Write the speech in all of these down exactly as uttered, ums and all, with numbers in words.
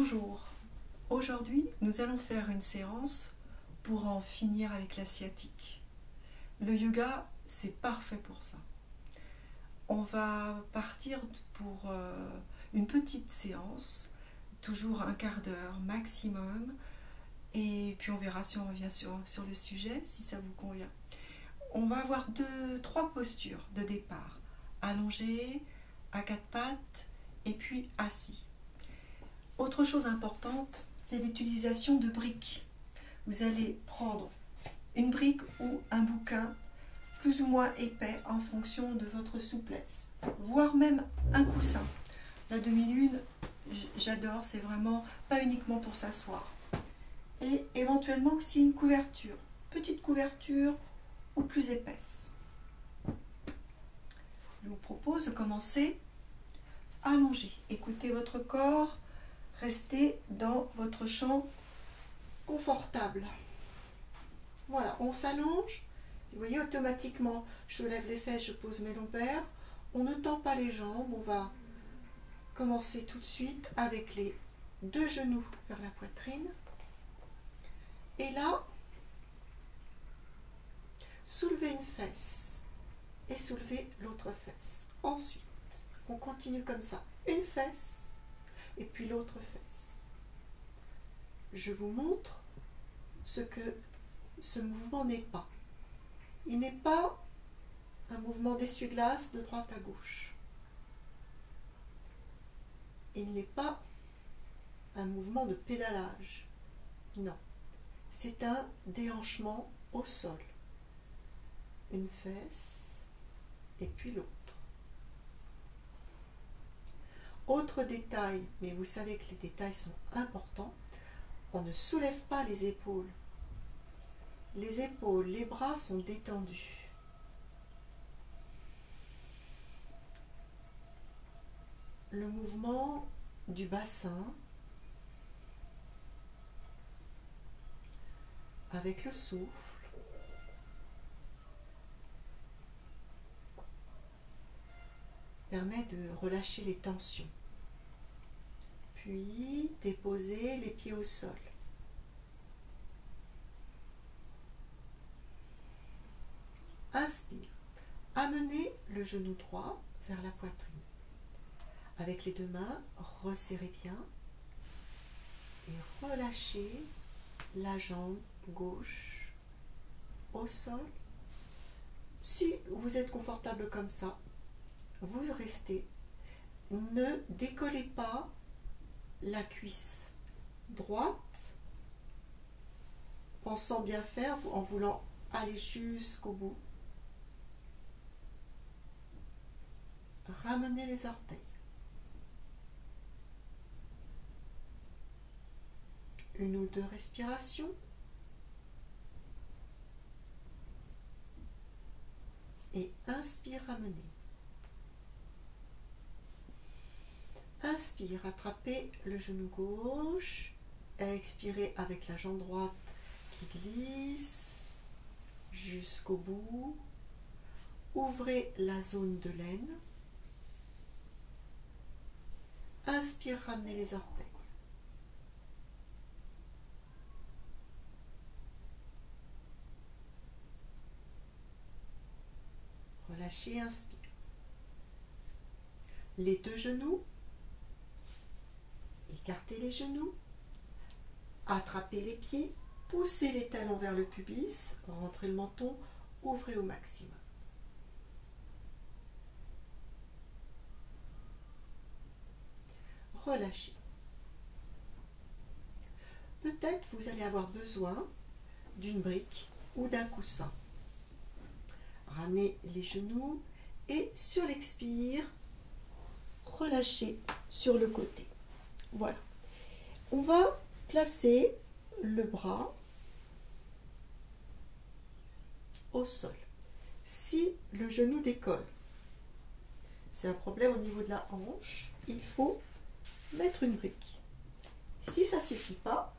Bonjour, aujourd'hui nous allons faire une séance pour en finir avec la sciatique. Le yoga, c'est parfait pour ça. On va partir pour euh, une petite séance, toujours un quart d'heure maximum, et puis on verra si on revient sur, sur le sujet, si ça vous convient. On va avoir deux, trois postures de départ, allongé, à quatre pattes, et puis assis. Autre chose importante, c'est l'utilisation de briques. Vous allez prendre une brique ou un bouquin plus ou moins épais en fonction de votre souplesse, voire même un coussin. La demi-lune, j'adore, c'est vraiment pas uniquement pour s'asseoir. Et éventuellement aussi une couverture, petite couverture ou plus épaisse. Je vous propose de commencer allongé. Écoutez votre corps. Restez dans votre champ confortable. Voilà, on s'allonge. Vous voyez, automatiquement, je lève les fesses, je pose mes lombaires. On ne tend pas les jambes. On va commencer tout de suite avec les deux genoux vers la poitrine. Et là, soulevez une fesse et soulevez l'autre fesse. Ensuite, on continue comme ça. Une fesse. Et puis l'autre fesse. Je vous montre ce que ce mouvement n'est pas. Il n'est pas un mouvement d'essuie-glace de droite à gauche. Il n'est pas un mouvement de pédalage. Non. C'est un déhanchement au sol. Une fesse et puis l'autre. Autre détail, mais vous savez que les détails sont importants, on ne soulève pas les épaules. Les épaules, les bras sont détendus. Le mouvement du bassin avec le souffle. Permet de relâcher les tensions. Puis déposer les pieds au sol. Inspire. Amenez le genou droit vers la poitrine. Avec les deux mains, resserrez bien et relâchez la jambe gauche au sol. Si vous êtes confortable comme ça, vous restez. Ne décollez pas la cuisse droite, pensant bien faire, en voulant aller jusqu'au bout. Ramenez les orteils. Une ou deux respirations. Et inspire, ramenez. Inspire, attrapez le genou gauche. Expirez avec la jambe droite qui glisse jusqu'au bout. Ouvrez la zone de l'aine. Inspire, ramenez les orteils. Relâchez, inspire. Les deux genoux. Écartez les genoux, attrapez les pieds, poussez les talons vers le pubis, rentrez le menton, ouvrez au maximum. Relâchez. Peut-être vous allez avoir besoin d'une brique ou d'un coussin. Ramenez les genoux et sur l'expire, relâchez sur le côté. Voilà. On va placer le bras au sol. Si le genou décolle, c'est un problème au niveau de la hanche, il faut mettre une brique. Si ça ne suffit pas,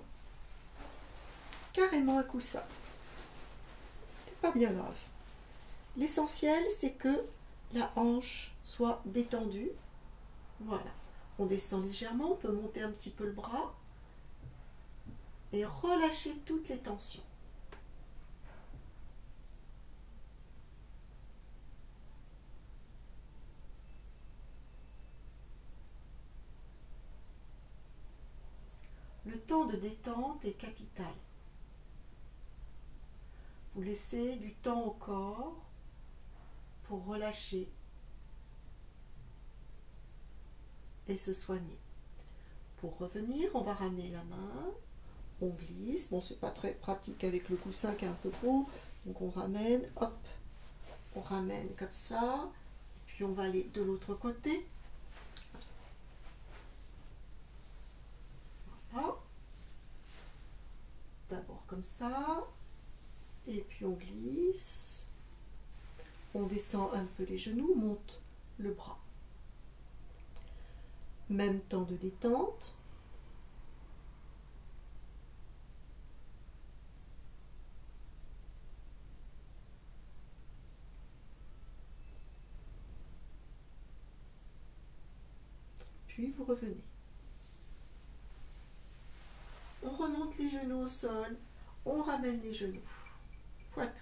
carrément un coussin. C'est pas bien grave. L'essentiel, c'est que la hanche soit détendue. Voilà. On descend légèrement, on peut monter un petit peu le bras et relâcher toutes les tensions. Le temps de détente est capital. Vous laissez du temps au corps pour relâcher et se soigner. Pour revenir, on va ramener la main, on glisse. Bon, c'est pas très pratique avec le coussin qui est un peu gros, donc on ramène, hop, on ramène comme ça, puis on va aller de l'autre côté. Voilà. D'abord comme ça, et puis on glisse, on descend un peu les genoux, monte le bras. Même temps de détente. Puis vous revenez. On remonte les genoux au sol, on ramène les genoux. Poitrine.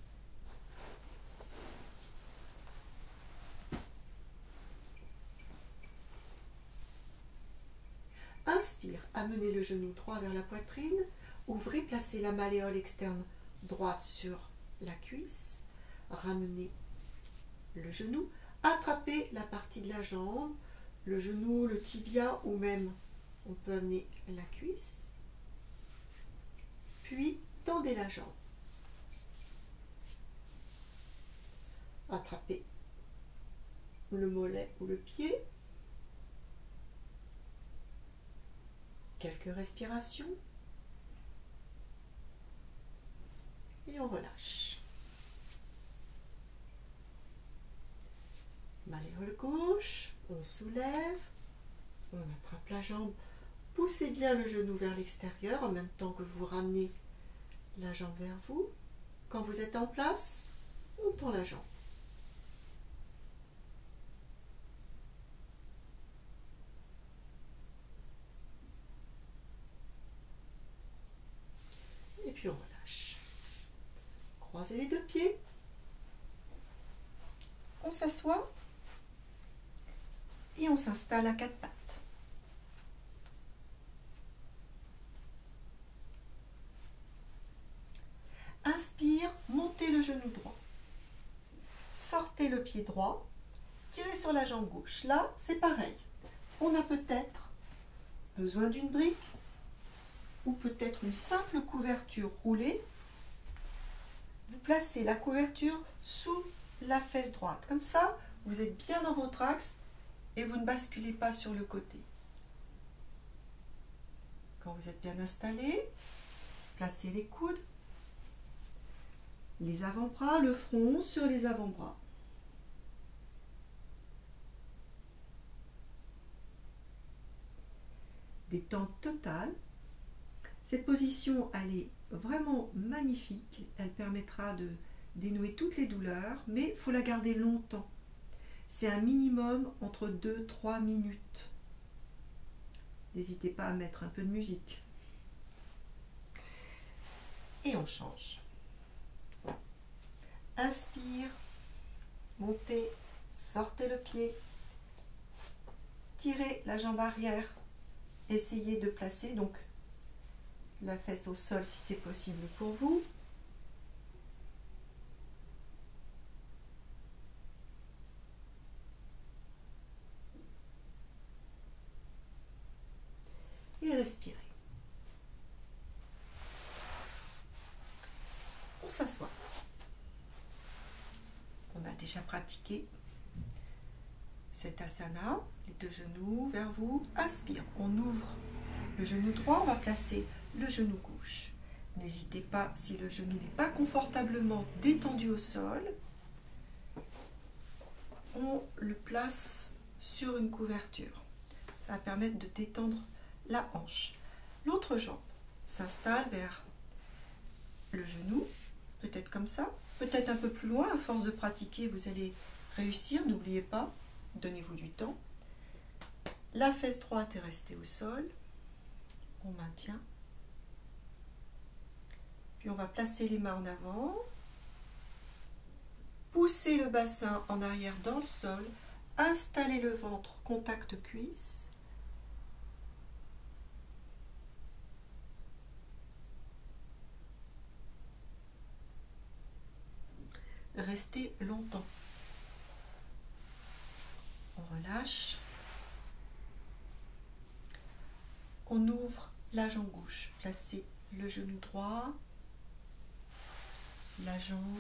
Inspire, amenez le genou droit vers la poitrine, ouvrez, placez la malléole externe droite sur la cuisse, ramenez le genou, attrapez la partie de la jambe, le genou, le tibia ou même on peut amener la cuisse, puis tendez la jambe. Attrapez le mollet ou le pied. Quelques respirations. Et on relâche. Malléole gauche, on soulève, on attrape la jambe. Poussez bien le genou vers l'extérieur en même temps que vous ramenez la jambe vers vous. Quand vous êtes en place, on tend la jambe. Et puis on relâche. Croisez les deux pieds. On s'assoit et on s'installe à quatre pattes. Inspire, montez le genou droit. Sortez le pied droit, tirez sur la jambe gauche. Là, c'est pareil. On a peut-être besoin d'une brique ou peut-être une simple couverture roulée. Vous placez la couverture sous la fesse droite. Comme ça, vous êtes bien dans votre axe et vous ne basculez pas sur le côté. Quand vous êtes bien installé, placez les coudes, les avant-bras, le front sur les avant-bras. Détente totale. Cette position, elle est vraiment magnifique. Elle permettra de dénouer toutes les douleurs, mais il faut la garder longtemps. C'est un minimum entre deux et trois minutes. N'hésitez pas à mettre un peu de musique. Et on change. Inspire, montez, sortez le pied, tirez la jambe arrière, essayez de placer donc la fesse au sol si c'est possible pour vous. Et respirez. On s'assoit. On a déjà pratiqué cet asana, les deux genoux vers vous. Inspire, on ouvre le genou droit, on va placer le genou gauche. N'hésitez pas, si le genou n'est pas confortablement détendu au sol, on le place sur une couverture. Ça va permettre de détendre la hanche. L'autre jambe s'installe vers le genou, peut-être comme ça, peut-être un peu plus loin. À force de pratiquer, vous allez réussir. N'oubliez pas, donnez-vous du temps. La fesse droite est restée au sol. On maintient. Puis on va placer les mains en avant. Pousser le bassin en arrière dans le sol. Installer le ventre, contact cuisse. Restez longtemps. On relâche. On ouvre la jambe gauche. Placez le genou droit, la jambe,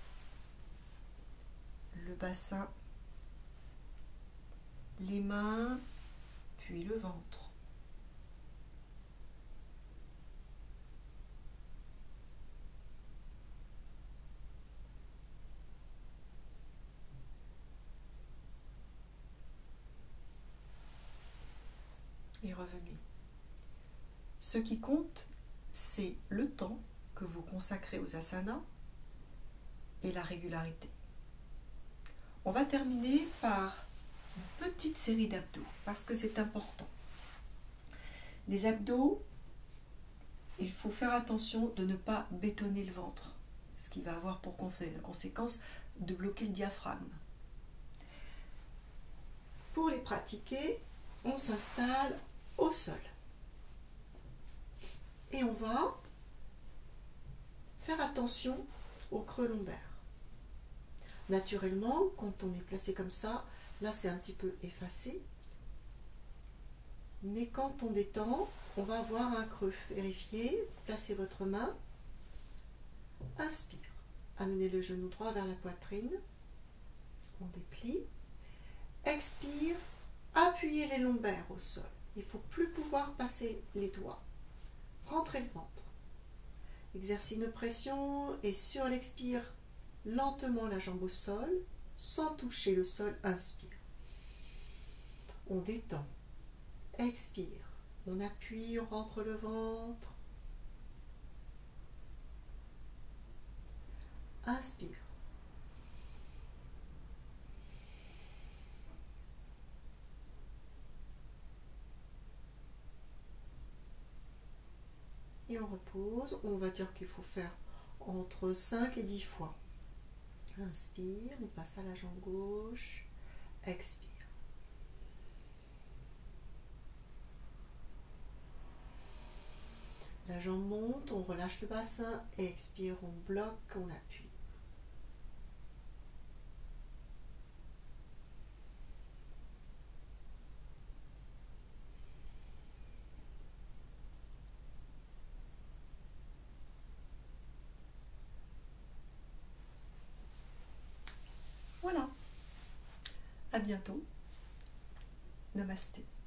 le bassin, les mains, puis le ventre. Et revenez. Ce qui compte, c'est le temps que vous consacrez aux asanas et la régularité. On va terminer par une petite série d'abdos, parce que c'est important. Les abdos, il faut faire attention de ne pas bétonner le ventre, ce qui va avoir pour conséquence de bloquer le diaphragme. Pour les pratiquer, on s'installe au sol. Et on va faire attention au creux lombaire. Naturellement, quand on est placé comme ça, là c'est un petit peu effacé. Mais quand on détend, on va avoir un creux. Vérifiez, placez votre main. Inspire. Amenez le genou droit vers la poitrine. On déplie. Expire. Appuyez les lombaires au sol. Il ne faut plus pouvoir passer les doigts. Rentrez le ventre. Exercez une pression et sur l'expire, lentement la jambe au sol, sans toucher le sol, inspire. On détend. Expire. On appuie, on rentre le ventre. Inspire. Et on repose. On va dire qu'il faut faire entre cinq et dix fois. Inspire, on passe à la jambe gauche. Expire. La jambe monte, on relâche le bassin. Expire, on bloque, on appuie. Voilà. À bientôt. Namasté.